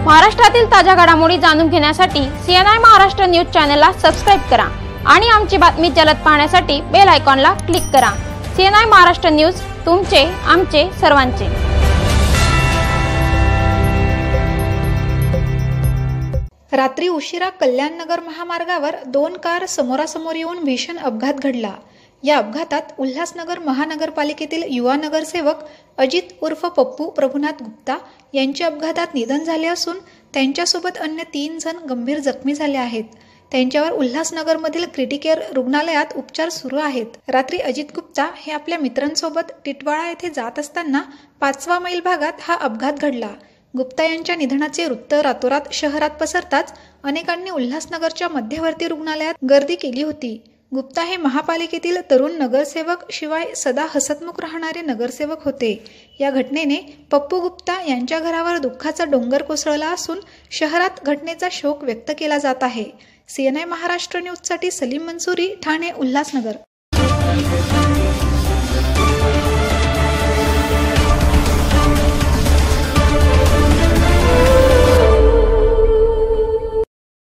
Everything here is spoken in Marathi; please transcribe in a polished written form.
महाराष्ट्रातील ताज्या घडामोडी जाणून घेण्यासाठी सीएनआय महाराष्ट्र न्यूज चॅनलला सबस्क्राइब करा आणि आमची बातमी जलद पाहण्यासाठी बेल आयकॉनला क्लिक करा। सीएनआय महाराष्ट्र न्यूज तुमचे आमचे सर्वांचे। रात्री उशिरा कल्याण नगर महामार्गावर दोन कार समोरासमोर येऊन भीषण अपघात घडला। या अपघातात उल्हासनगर महानगरपालिकेतील युवा नगरसेवक अजित उर्फ पप्पू प्रभुनाथ गुप्ता यांचे अपघातात निधन झाले असून त्यांच्यासोबत अन्य 3 जण गंभीर जखमी झाले आहेत। त्यांच्यावर उल्हासनगरमधील क्रिटिकेअर रुग्णालयात उपचार सुरू आहेत। रात्री अजित गुप्ता हे आपल्या मित्रांसोबत टिटवाळा येथे जात असताना 5वा मैल भागात हा अपघात घडला। गुप्ता यांच्या निधनाचे वृत्त रातोरात शहरात पसरताच अनेकांनी उल्हासनगरच्या मध्यवर्ती रुग्णालयात गर्दी केली होती। गुप्ता हे महापालिकेतील तरुण नगरसेवक शिवाय सदा हसतमुख राहणारे नगरसेवक होते। या घटनेने पप्पू गुप्ता यांच्या घरावर दुःखाचा डोंगर कोसळला असून शहरात घटनेचा शोक व्यक्त केला जात आहे। सीएनआय महाराष्ट्र न्यूजसाठी सलीम मंसूरी, ठाणे, उल्हासनगर।